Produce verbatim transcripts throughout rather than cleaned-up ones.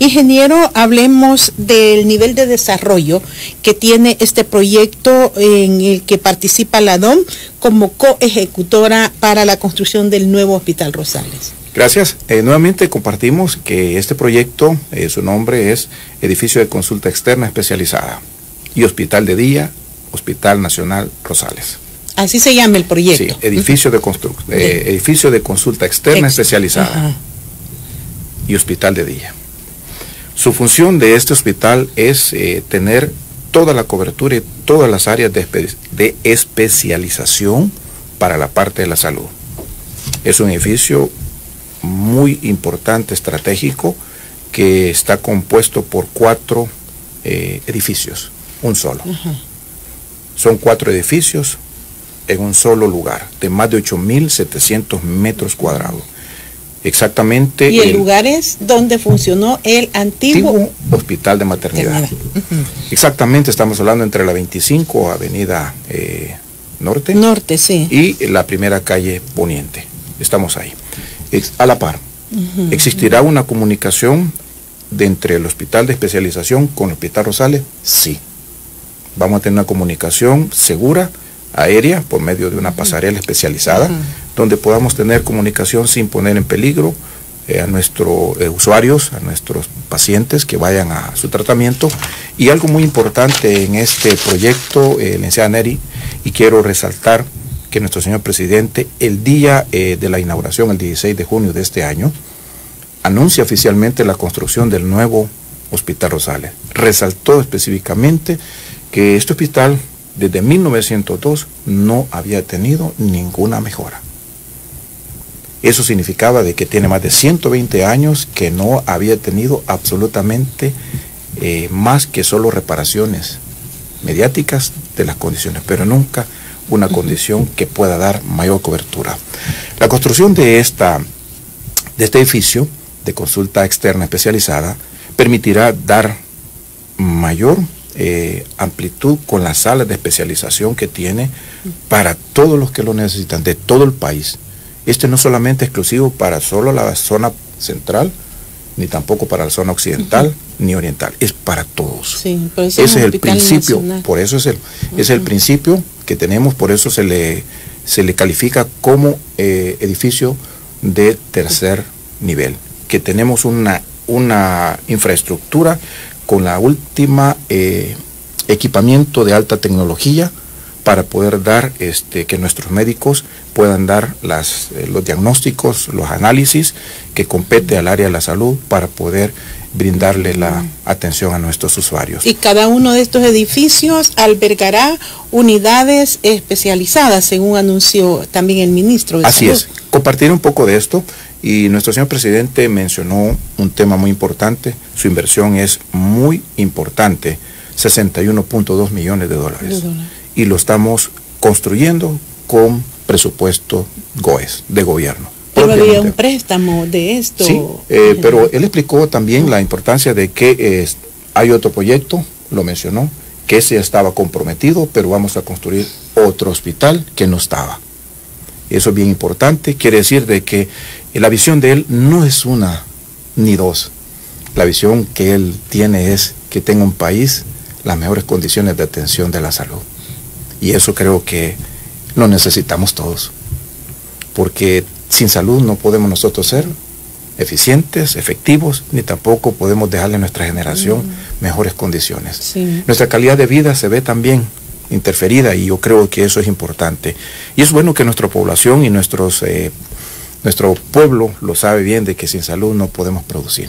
Ingeniero, hablemos del nivel de desarrollo que tiene este proyecto en el que participa la D O M como coejecutora para la construcción del nuevo Hospital Rosales. Gracias. Eh, nuevamente compartimos que este proyecto, eh, su nombre es Edificio de Consulta Externa Especializada y Hospital de Día, Hospital Nacional Rosales. Así se llama el proyecto. Sí, edificio de, constru eh, edificio de consulta externa Ex especializada Ajá. y hospital de día. Su función de este hospital es eh, tener toda la cobertura y todas las áreas de, espe de especialización para la parte de la salud. Es un edificio muy importante, estratégico, que está compuesto por cuatro eh, edificios, un solo. Ajá. Son cuatro edificios en un solo lugar, de más de ocho mil setecientos metros cuadrados. Exactamente. ¿Y el, el lugar es donde funcionó el antiguo, antiguo hospital de maternidad? Uh-huh. Exactamente, estamos hablando entre la veinticinco Avenida eh, Norte, Norte sí. y la primera calle Poniente. Estamos ahí, Ex a la par. Uh-huh. ¿Existirá una comunicación de entre el hospital de especialización con el Hospital Rosales? Sí. Vamos a tener una comunicación segura, aérea, por medio de una pasarela especializada, uh-huh. donde podamos tener comunicación sin poner en peligro eh, a nuestros eh, usuarios, a nuestros pacientes que vayan a su tratamiento. Y algo muy importante en este proyecto, eh, licenciada Neri, y quiero resaltar que nuestro señor presidente, el día eh, de la inauguración, el dieciséis de junio de este año, anuncia oficialmente la construcción del nuevo Hospital Rosales. Resaltó específicamente que este hospital desde mil novecientos dos no había tenido ninguna mejora. Eso significaba de que tiene más de ciento veinte años que no había tenido absolutamente eh, más que solo reparaciones mediáticas de las condiciones, pero nunca una condición que pueda dar mayor cobertura. La construcción de, esta, de este edificio de consulta externa especializada permitirá dar mayor Eh, amplitud con las salas de especialización que tiene para todos los que lo necesitan, de todo el país. Este no solamente exclusivo para solo la zona central, ni tampoco para la zona occidental, uh-huh. ni oriental, es para todos. Sí, ese es, es el principio, nacional. Por eso es el, uh-huh. es el principio que tenemos, por eso se le, se le califica como eh, edificio de tercer uh-huh. nivel, que tenemos una, una infraestructura con la última eh, equipamiento de alta tecnología para poder dar, este, que nuestros médicos puedan dar las, eh, los diagnósticos, los análisis que compete al área de la salud para poder brindarle la atención a nuestros usuarios. Y cada uno de estos edificios albergará unidades especializadas, según anunció también el ministro de Así Salud. es, compartir un poco de esto. Y nuestro señor presidente mencionó un tema muy importante, su inversión es muy importante, sesenta y uno punto dos millones de dólares. Y lo estamos construyendo con presupuesto GOES, de gobierno. Pero había un préstamo de esto. Sí, eh, pero él explicó también la importancia de que eh, hay otro proyecto, lo mencionó, que ese ya estaba comprometido, pero vamos a construir otro hospital que no estaba. Eso es bien importante, quiere decir de que la visión de él no es una ni dos. La visión que él tiene es que tenga un país las mejores condiciones de atención de la salud. Y eso creo que lo necesitamos todos. Porque sin salud no podemos nosotros ser eficientes, efectivos, ni tampoco podemos dejarle a nuestra generación mm. mejores condiciones. Sí. Nuestra calidad de vida se ve también interferida y yo creo que eso es importante. Y es bueno que nuestra población y nuestros, eh, nuestro pueblo lo sabe bien de que sin salud no podemos producir.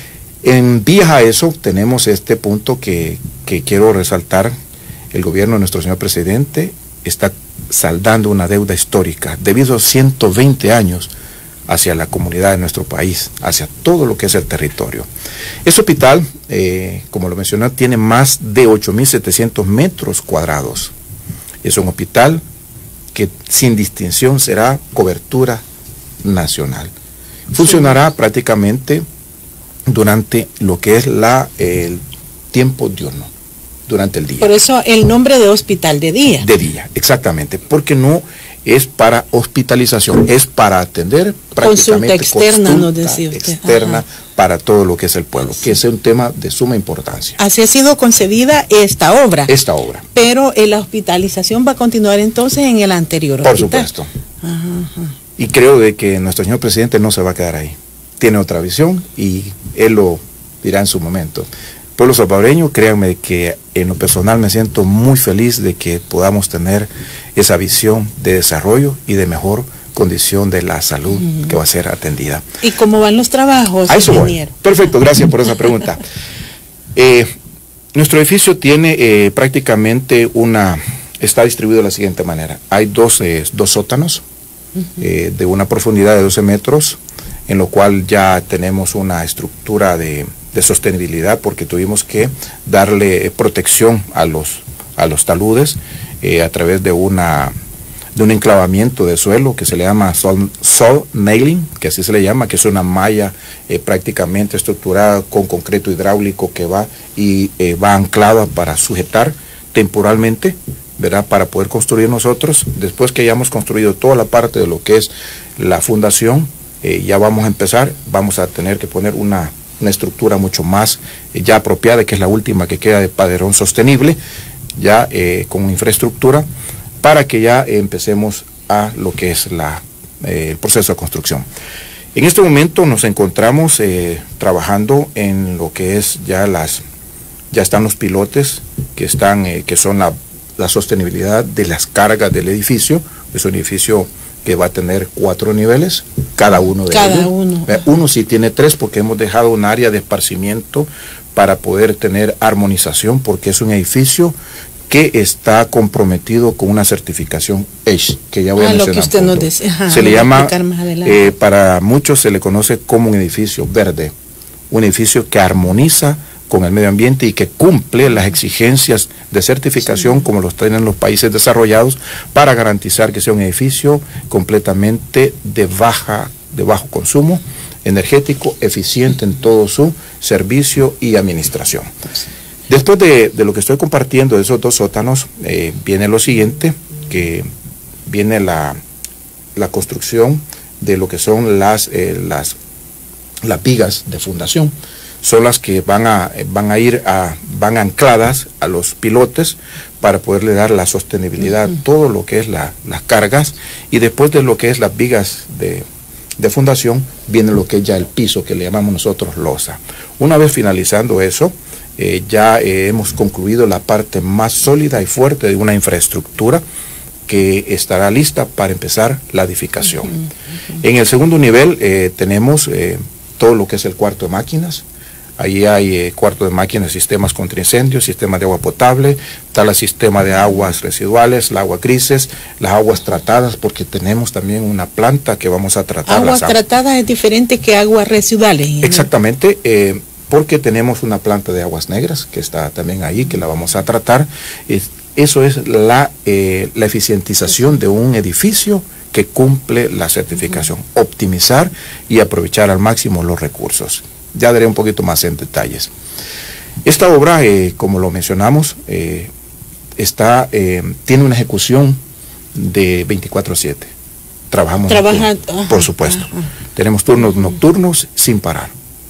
En vías a eso tenemos este punto que, que quiero resaltar. El gobierno de nuestro señor presidente está saldando una deuda histórica debido a ciento veinte años hacia la comunidad de nuestro país, hacia todo lo que es el territorio. Este hospital, eh, como lo mencioné, tiene más de ocho mil setecientos metros cuadrados. Es un hospital que sin distinción será cobertura nacional. Funcionará sí. prácticamente durante lo que es la, el tiempo diurno, durante el día. Por eso el nombre de hospital de día. De día, exactamente, porque no es para hospitalización, es para atender prácticamente consulta externa, consulta nos decía usted. externa Ajá. para todo lo que es el pueblo, que es un tema de suma importancia. Así ha sido concebida esta obra. Esta obra. Pero eh, la hospitalización va a continuar entonces en el anterior Por hospital. supuesto. Ajá, ajá. Y creo de que nuestro señor presidente no se va a quedar ahí. Tiene otra visión y él lo dirá en su momento. Pueblo salvadoreño, créanme que en lo personal me siento muy feliz de que podamos tener esa visión de desarrollo y de mejor condición de la salud uh-huh. que va a ser atendida. ¿Y cómo van los trabajos, a eso ingeniero? Voy. Perfecto, gracias por esa pregunta. Eh, nuestro edificio tiene eh, prácticamente una, está distribuido de la siguiente manera. Hay dos, eh, dos sótanos uh-huh. eh, de una profundidad de doce metros, en lo cual ya tenemos una estructura de, de sostenibilidad porque tuvimos que darle protección a los, a los taludes eh, a través de una de un enclavamiento de suelo que se le llama soil, soil nailing, que así se le llama, que es una malla eh, prácticamente estructurada con concreto hidráulico que va y eh, va anclada para sujetar temporalmente, ¿verdad? Para poder construir nosotros. Después que hayamos construido toda la parte de lo que es la fundación, eh, ya vamos a empezar, vamos a tener que poner una, una estructura mucho más eh, ya apropiada, que es la última que queda de padrón sostenible, ya eh, con infraestructura, para que ya empecemos a lo que es la, eh, el proceso de construcción. En este momento nos encontramos eh, trabajando en lo que es ya las, ya están los pilotes que están, eh, que son la, la sostenibilidad de las cargas del edificio. Es un edificio que va a tener cuatro niveles, cada uno de cada ellos. Uno. Eh, uno sí tiene tres porque hemos dejado un área de esparcimiento para poder tener armonización, porque es un edificio que está comprometido con una certificación A S H, que ya voy ah, a mencionar. Lo que usted nos dice. Ajá, se le llama, eh, para muchos se le conoce como un edificio verde, un edificio que armoniza con el medio ambiente y que cumple las exigencias de certificación sí. como los tienen los países desarrollados, para garantizar que sea un edificio completamente de baja, de bajo consumo energético, eficiente en todo su servicio y administración. Después de, de lo que estoy compartiendo de esos dos sótanos, eh, viene lo siguiente, que viene la, la construcción de lo que son las, eh, las, las vigas de fundación. Son las que van a, van a ir a, van ancladas a los pilotes para poderle dar la sostenibilidad uh-huh. a todo lo que es la, las cargas, y después de lo que es las vigas de, de fundación, viene lo que es ya el piso, que le llamamos nosotros losa. Una vez finalizando eso, Eh, ya eh, hemos concluido la parte más sólida y fuerte de una infraestructura que estará lista para empezar la edificación. Uh-huh, uh-huh. En el segundo nivel eh, tenemos eh, todo lo que es el cuarto de máquinas. Ahí hay eh, cuarto de máquinas, sistemas contra incendios, sistemas de agua potable, está el sistema de aguas residuales, el agua grises, las aguas tratadas, porque tenemos también una planta que vamos a tratar. Aguas las aguas tratadas es diferente que aguas residuales. ¿No? Exactamente. Eh, porque tenemos una planta de aguas negras que está también ahí, que la vamos a tratar. Es, eso es la, eh, la eficientización de un edificio que cumple la certificación, uh-huh. optimizar y aprovechar al máximo los recursos. Ya daré un poquito más en detalles. Esta obra, eh, como lo mencionamos, eh, está, eh, tiene una ejecución de veinticuatro siete. Trabajamos, Trabaja, ajá, por supuesto. Ajá. Tenemos turnos nocturnos sin parar.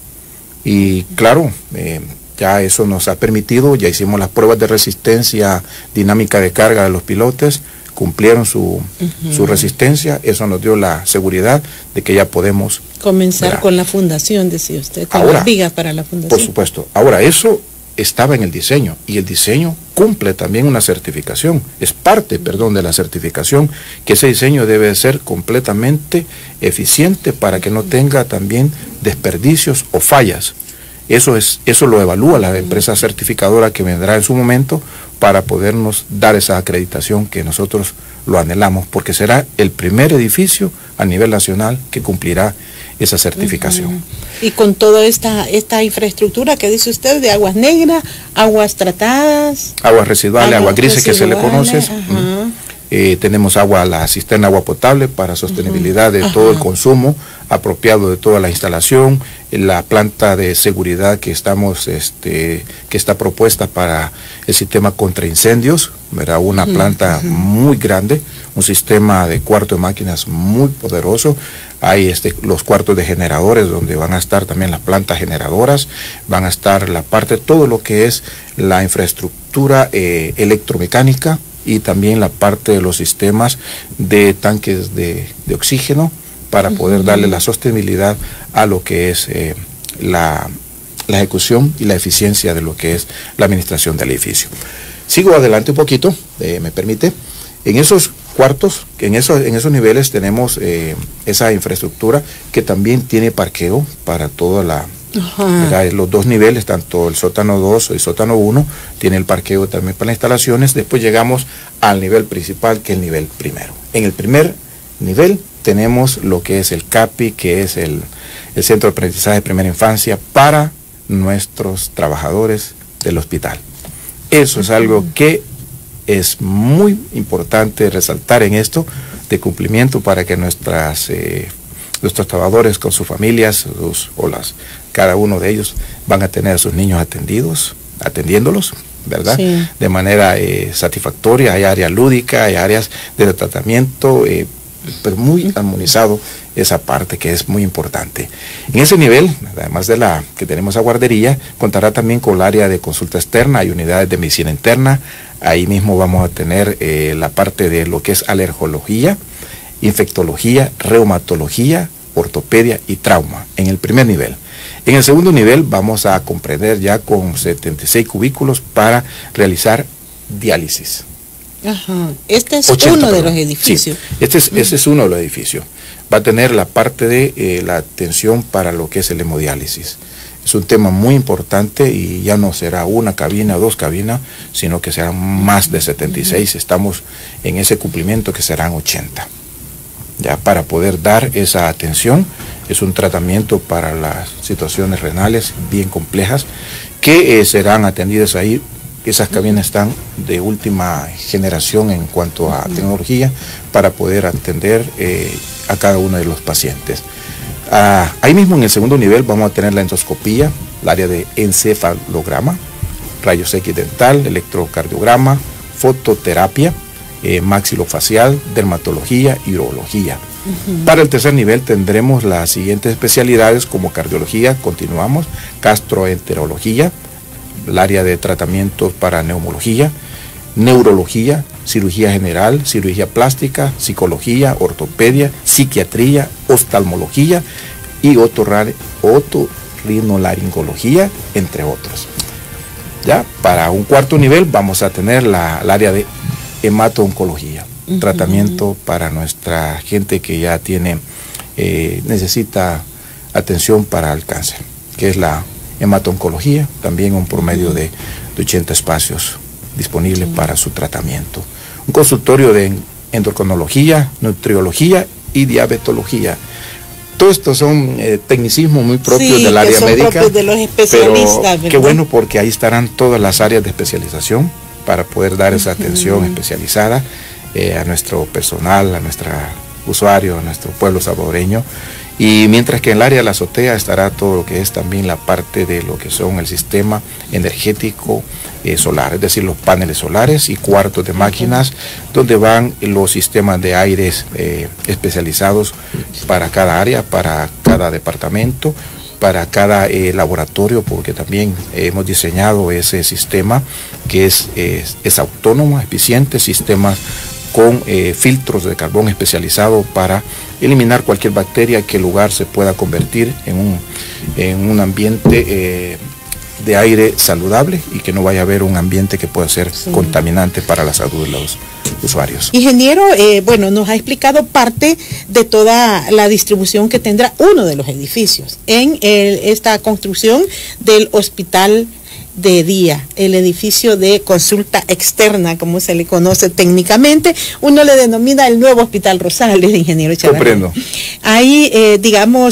Y claro, eh, ya eso nos ha permitido, ya hicimos las pruebas de resistencia dinámica de carga de los pilotes, cumplieron su, uh-huh. su resistencia, eso nos dio la seguridad de que ya podemos comenzar ¿verdad? Con la fundación, decía usted, con ahora, las vigas para la fundación. Por supuesto, ahora eso estaba en el diseño, y el diseño cumple también una certificación, es parte, perdón, de la certificación, que ese diseño debe de ser completamente eficiente para que no tenga también desperdicios o fallas. Eso es, eso lo evalúa la empresa certificadora que vendrá en su momento para podernos dar esa acreditación que nosotros lo anhelamos, porque será el primer edificio a nivel nacional que cumplirá esa certificación. Uh-huh. Y con toda esta, esta infraestructura que dice usted de aguas negras, aguas tratadas, aguas residuales, aguas grises que se le conoce. Uh-huh. Eh, tenemos agua, la cisterna agua potable para sostenibilidad de Ajá. todo el consumo apropiado de toda la instalación, la planta de seguridad que estamos, este, que está propuesta para el sistema contra incendios, ¿verdad? Una uh-huh. planta uh-huh. muy grande, un sistema de cuarto de máquinas muy poderoso. Hay este, los cuartos de generadores donde van a estar también las plantas generadoras, van a estar la parte, todo lo que es la infraestructura eh, electromecánica y también la parte de los sistemas de tanques de, de oxígeno para poder uh-huh. darle la sostenibilidad a lo que es eh, la, la ejecución y la eficiencia de lo que es la administración del edificio. Sigo adelante un poquito, eh, me permite. En esos cuartos, en esos, en esos niveles tenemos eh, esa infraestructura que también tiene parqueo para toda la... Uh-huh. Los dos niveles, tanto el sótano dos y el sótano uno, tiene el parqueo también para las instalaciones. Después llegamos al nivel principal, que es el nivel primero. En el primer nivel tenemos lo que es el CAPI, que es el, el Centro de Aprendizaje de Primera Infancia para nuestros trabajadores del hospital. Eso uh-huh. es algo que es muy importante resaltar en esto de cumplimiento para que nuestras eh, nuestros trabajadores con sus familias, sus, o las, cada uno de ellos van a tener a sus niños atendidos, atendiéndolos, ¿verdad? Sí. De manera eh, satisfactoria. Hay áreas lúdicas, hay áreas de tratamiento, eh, pero muy armonizado esa parte que es muy importante. En ese nivel, además de la que tenemos a guardería, contará también con el área de consulta externa, hay unidades de medicina interna, ahí mismo vamos a tener eh, la parte de lo que es alergología, infectología, reumatología, ortopedia y trauma en el primer nivel. En el segundo nivel vamos a comprender ya con setenta y seis cubículos para realizar diálisis. Ajá. Este es ochenta, uno perdón. de los edificios. Sí, este es, este es uno de los edificios. Va a tener la parte de eh, la atención para lo que es el hemodiálisis. Es un tema muy importante y ya no será una cabina o dos cabinas, sino que serán más de setenta y seis. Estamos en ese cumplimiento que serán ochenta. Ya para poder dar esa atención, es un tratamiento para las situaciones renales bien complejas que eh, serán atendidas ahí. Esas cabinas están de última generación en cuanto a tecnología para poder atender eh, a cada uno de los pacientes. Ah, ahí mismo en el segundo nivel vamos a tener la endoscopía, el área de encefalograma, rayos X dental, electrocardiograma, fototerapia, eh, maxilofacial, dermatología y urología. Uh-huh. Para el tercer nivel tendremos las siguientes especialidades como cardiología, continuamos, gastroenterología, el área de tratamientos para neumología, neurología, cirugía general, cirugía plástica, psicología, ortopedia, psiquiatría, oftalmología y otorrinolaringología, entre otros. Ya, para un cuarto nivel vamos a tener la, el área de hemato-oncología, uh-huh. tratamiento para nuestra gente que ya tiene, eh, necesita atención para el cáncer, que es la hemato-oncología, también un promedio uh-huh. de, de ochenta espacios disponibles uh-huh. para su tratamiento. Un consultorio de endocrinología, nutriología y diabetología. Todos estos son eh, tecnicismos muy propios sí, del área son médica, propios de los especialistas, pero ¿verdad? Qué bueno porque ahí estarán todas las áreas de especialización para poder dar esa atención uh-huh. especializada eh, a nuestro personal, a nuestro usuario, a nuestro pueblo salvadoreño. Y mientras que en el área de la azotea estará todo lo que es también la parte de lo que son el sistema energético eh, solar, es decir, los paneles solares y cuartos de máquinas, donde van los sistemas de aires eh, especializados para cada área, para cada departamento, para cada eh, laboratorio, porque también eh, hemos diseñado ese sistema que es, es, es autónomo, eficiente, sistemas con eh, filtros de carbón especializados para eliminar cualquier bacteria que el lugar se pueda convertir en un, en un ambiente eh, de aire saludable y que no vaya a haber un ambiente que pueda ser sí. contaminante para la salud de los usuarios. Ingeniero, eh, bueno, nos ha explicado parte de toda la distribución que tendrá uno de los edificios en el, esta construcción del hospital de día, el edificio de consulta externa, como se le conoce técnicamente. Uno le denomina el nuevo Hospital Rosales, ingeniero Chavarría. Comprendo. Ahí, eh, digamos, eh,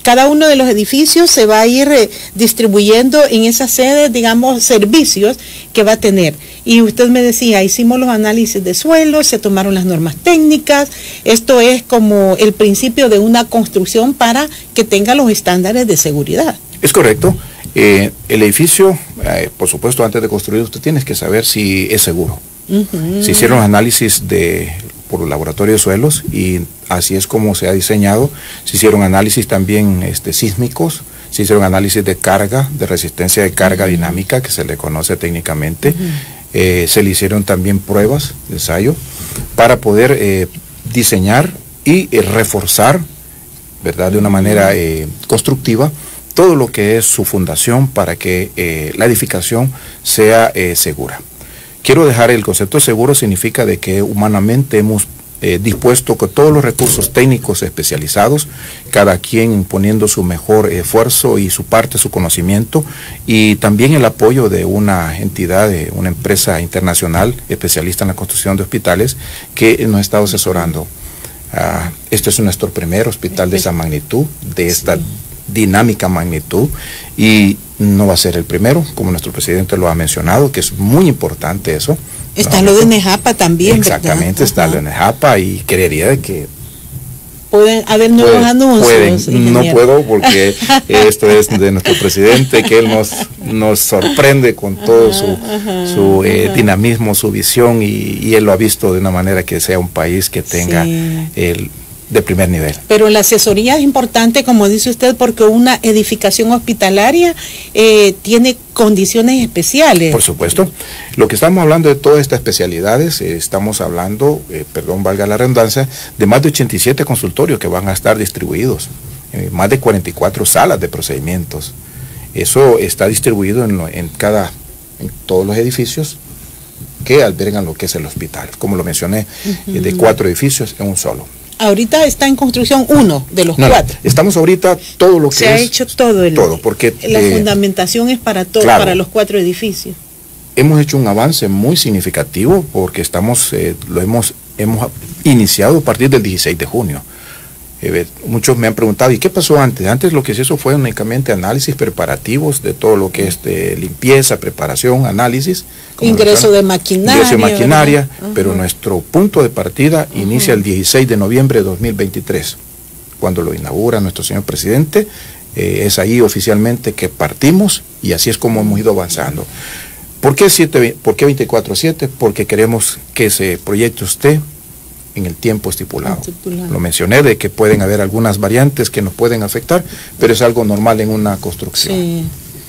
cada uno de los edificios se va a ir eh, distribuyendo en esas sedes, digamos, servicios que va a tener. Y usted me decía, hicimos los análisis de suelo, se tomaron las normas técnicas, esto es como el principio de una construcción para que tenga los estándares de seguridad. Es correcto. Eh, el edificio, eh, por supuesto, antes de construir, usted tiene que saber si es seguro. Uh-huh. Se hicieron análisis de, por el laboratorio de suelos y así es como se ha diseñado. Se hicieron análisis también este, sísmicos, se hicieron análisis de carga, de resistencia de carga uh-huh. dinámica, que se le conoce técnicamente. Uh-huh. eh, se le hicieron también pruebas de ensayo para poder eh, diseñar y eh, reforzar, ¿verdad?, de una manera eh, constructiva todo lo que es su fundación para que eh, la edificación sea eh, segura. Quiero dejar el concepto seguro, significa de que humanamente hemos eh, dispuesto con todos los recursos técnicos especializados, cada quien poniendo su mejor esfuerzo y su parte, su conocimiento, y también el apoyo de una entidad, de una empresa internacional especialista en la construcción de hospitales que nos ha estado asesorando. Uh, este es nuestro primer hospital de esa magnitud, de esta sí. dinámica magnitud, y no va a ser el primero, como nuestro presidente lo ha mencionado, que es muy importante eso. Está ¿no? lo de Nejapa también, exactamente, ¿verdad? Está Ajá. lo de Nejapa, y creería de que pueden haber nuevos pueden, anuncios. Pueden, no puedo porque esto es de nuestro presidente, que él nos, nos sorprende con todo ajá, su, ajá, su eh, dinamismo, su visión, y, y él lo ha visto de una manera que sea un país que tenga sí. el de primer nivel. Pero la asesoría es importante, como dice usted, porque una edificación hospitalaria eh, tiene condiciones especiales. Por supuesto. Lo que estamos hablando de todas estas especialidades, eh, estamos hablando, eh, perdón, valga la redundancia, de más de ochenta y siete consultorios que van a estar distribuidos, eh, más de cuarenta y cuatro salas de procedimientos. Eso está distribuido en, lo, en cada, en todos los edificios que albergan lo que es el hospital. Como lo mencioné, uh-huh. eh, de cuatro edificios en un solo. Ahorita está en construcción uno de los no, cuatro. No, estamos ahorita todo lo que se es. Se ha hecho todo. El, todo, porque la eh, fundamentación es para todo, claro, para los cuatro edificios. Hemos hecho un avance muy significativo porque estamos, eh, lo hemos, hemos iniciado a partir del dieciséis de junio. Eh, muchos me han preguntado, ¿y qué pasó antes? Antes lo que se hizo fue únicamente análisis preparativos de todo lo que es de limpieza, preparación, análisis. Ingreso de maquinaria. Ingreso de maquinaria, uh-huh. pero nuestro punto de partida uh-huh. inicia el dieciséis de noviembre de dos mil veintitrés, cuando lo inaugura nuestro señor presidente. Eh, es ahí oficialmente que partimos y así es como hemos ido avanzando. ¿Por qué, siete, ¿por qué veinticuatro siete? Porque queremos que ese proyecto esté en el tiempo estipulado. estipulado. Lo mencioné de que pueden haber algunas variantes que nos pueden afectar, pero es algo normal en una construcción. Sí.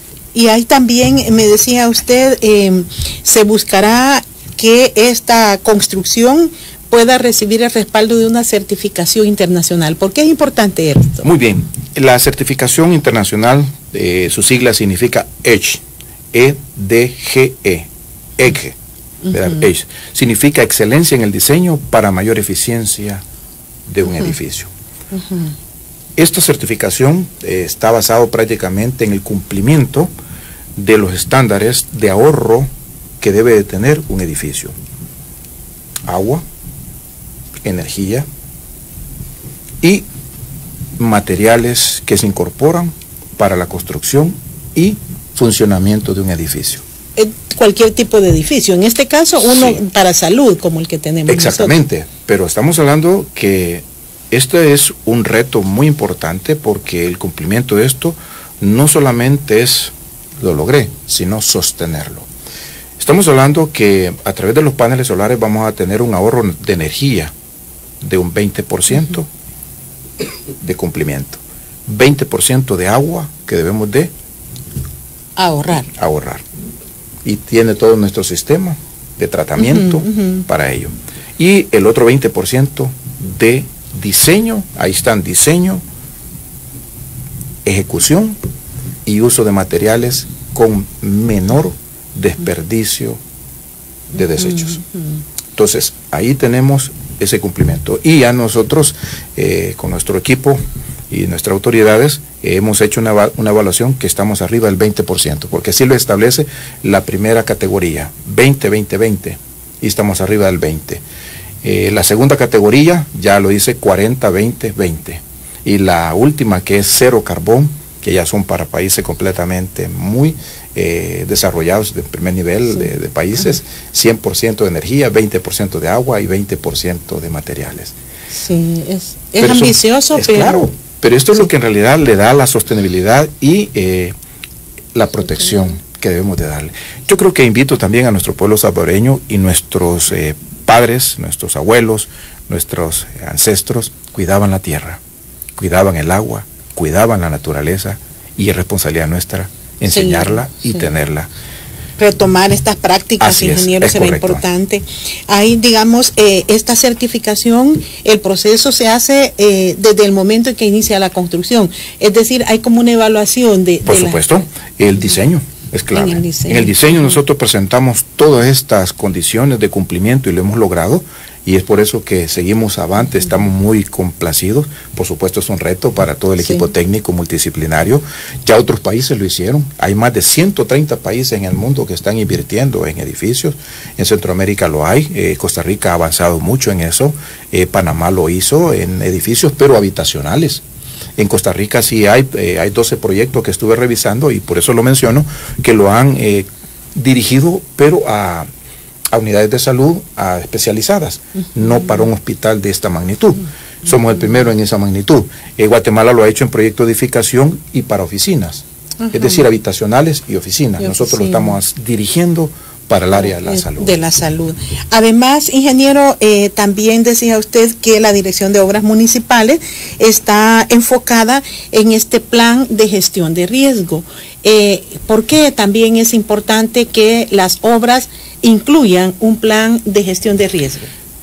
Y ahí también, me decía usted, eh, se buscará que esta construcción pueda recibir el respaldo de una certificación internacional. ¿Por qué es importante esto? Muy bien. La certificación internacional, eh, su sigla significa E D G E, E D G E, E D G E. Uh-huh. E D G E significa excelencia en el diseño para mayor eficiencia de un uh-huh. edificio. Uh-huh. Esta certificación eh, está basada prácticamente en el cumplimiento de los estándares de ahorro que debe de tener un edificio. Agua, energía y materiales que se incorporan para la construcción y funcionamiento de un edificio. Cualquier tipo de edificio, en este caso uno sí. para salud, como el que tenemos exactamente, nosotros. Pero estamos hablando que este es un reto muy importante porque el cumplimiento de esto no solamente es lo logré, sino sostenerlo. Estamos hablando que a través de los paneles solares vamos a tener un ahorro de energía de un veinte por ciento uh-huh. de cumplimiento, veinte por ciento de agua que debemos de ahorrar. ahorrar. Y tiene todo nuestro sistema de tratamiento uh-huh, uh-huh. para ello. Y el otro veinte por ciento de diseño, ahí están diseño, ejecución y uso de materiales con menor desperdicio de desechos. Uh-huh. Entonces, ahí tenemos ese cumplimiento. Y ya nosotros, eh, con nuestro equipo y nuestras autoridades, eh, hemos hecho una, una evaluación que estamos arriba del veinte por ciento, porque así lo establece la primera categoría, veinte, veinte, veinte, y estamos arriba del veinte. Eh, la segunda categoría ya lo dice cuarenta, veinte, veinte. y la última que es cero carbón, que ya son para países completamente muy eh, desarrollados de primer nivel sí. de, de países, cien por ciento de energía, veinte por ciento de agua y veinte por ciento de materiales. Sí, es, es pero ambicioso, es pero... Claro, pero esto sí. es lo que en realidad le da la sostenibilidad y eh, la protección sí. que debemos de darle. Yo creo que invito también a nuestro pueblo salvadoreño y nuestros eh, padres, nuestros abuelos, nuestros ancestros, cuidaban la tierra, cuidaban el agua, cuidaban la naturaleza, y es responsabilidad nuestra enseñarla sí, y sí. tenerla. Retomar estas prácticas, Así ingeniero, es, es será correcto. importante. Ahí, digamos, eh, esta certificación, el proceso se hace eh, desde el momento en que inicia la construcción. Es decir, hay como una evaluación de... Por de supuesto, la... el diseño es clave. En el diseño, en el diseño nosotros presentamos todas estas condiciones de cumplimiento y lo hemos logrado. Y es por eso que seguimos avante, estamos muy complacidos. Por supuesto es un reto para todo el sí. equipo técnico multidisciplinario. Ya otros países lo hicieron. Hay más de ciento treinta países en el mundo que están invirtiendo en edificios. En Centroamérica lo hay. Eh, Costa Rica ha avanzado mucho en eso. Eh, Panamá lo hizo en edificios, pero habitacionales. En Costa Rica sí hay, eh, hay doce proyectos que estuve revisando y por eso lo menciono, que lo han eh, dirigido, pero a... a unidades de salud a especializadas, uh-huh. no para un hospital de esta magnitud. Uh-huh. Somos el primero en esa magnitud. Eh, Guatemala lo ha hecho en proyecto de edificación y para oficinas, uh-huh. es decir, habitacionales y oficinas. Y Nosotros oficina. lo estamos dirigiendo para el área de la salud. De la salud. Además, ingeniero, eh, también decía usted que la Dirección de Obras Municipales está enfocada en este plan de gestión de riesgo. Eh, ¿Por qué también es importante que las obras incluyan un plan de gestión de riesgo?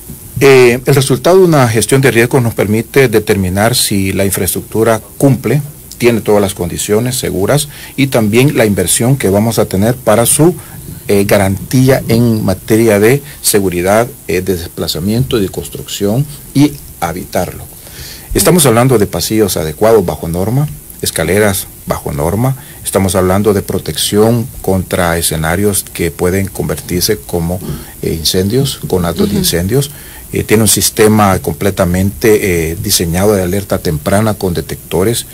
Eh, el resultado de una gestión de riesgo nos permite determinar si la infraestructura cumple, tiene todas las condiciones seguras y también la inversión que vamos a tener para su eh, garantía en materia de seguridad, eh, de desplazamiento y de construcción y habitarlo. Estamos hablando de pasillos adecuados bajo norma, escaleras bajo norma. Estamos hablando de protección contra escenarios que pueden convertirse como eh, incendios, con actos uh-huh. de incendios. Eh, tiene un sistema completamente eh, diseñado de alerta temprana con detectores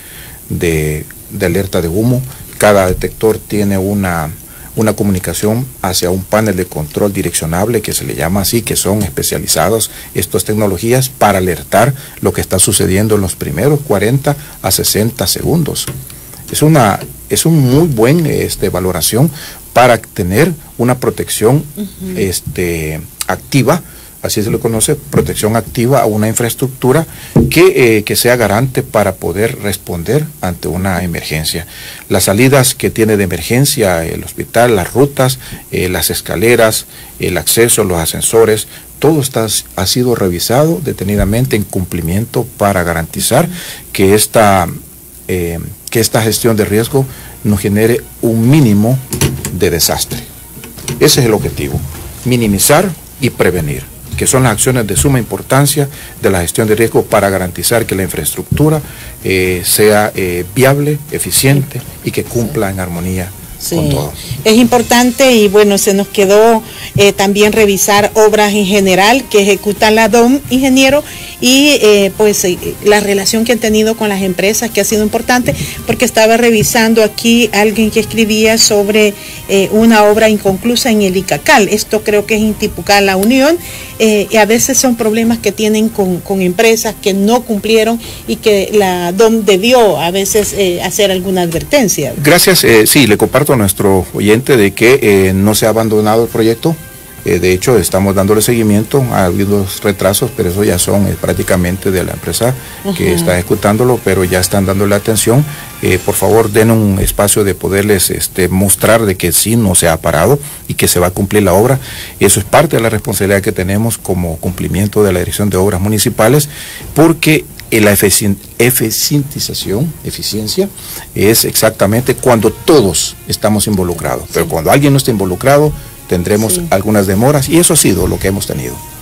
de, de alerta de humo. Cada detector tiene una, una comunicación hacia un panel de control direccionable que se le llama así, que son especializados estas tecnologías para alertar lo que está sucediendo en los primeros cuarenta a sesenta segundos. Es una es un muy buen este, valoración para tener una protección uh-huh. este, activa, así se le conoce, protección activa a una infraestructura que, eh, que sea garante para poder responder ante una emergencia. Las salidas que tiene de emergencia el hospital, las rutas, eh, las escaleras, el acceso, los ascensores, todo está, ha sido revisado detenidamente en cumplimiento para garantizar uh-huh. que esta... Eh, que esta gestión de riesgo nos genere un mínimo de desastre. Ese es el objetivo, minimizar y prevenir, que son las acciones de suma importancia de la gestión de riesgo para garantizar que la infraestructura eh, sea eh, viable, eficiente y que cumpla en armonía sí. con todo. Es importante y bueno, se nos quedó eh, también revisar obras en general que ejecuta la D O M, ingeniero, y eh, pues eh, la relación que han tenido con las empresas, que ha sido importante, porque estaba revisando aquí alguien que escribía sobre eh, una obra inconclusa en el Icacal. Esto creo que es Intipucal, La Unión, eh, y a veces son problemas que tienen con, con empresas que no cumplieron y que la D O M debió a veces eh, hacer alguna advertencia. Gracias, eh, sí, le comparto a nuestro oyente de que eh, no se ha abandonado el proyecto. Eh, de hecho, estamos dándole seguimiento, ha habido retrasos, pero eso ya son eh, prácticamente de la empresa uh-huh. que está ejecutándolo, pero ya están dándole atención. Eh, por favor, den un espacio de poderles este, mostrar de que sí no se ha parado y que se va a cumplir la obra. Eso es parte de la responsabilidad que tenemos como cumplimiento de la Dirección de Obras Municipales, porque la eficien eficientización, eficiencia, es exactamente cuando todos estamos involucrados, pero sí. cuando alguien no está involucrado, tendremos sí. algunas demoras y eso ha sido lo que hemos tenido.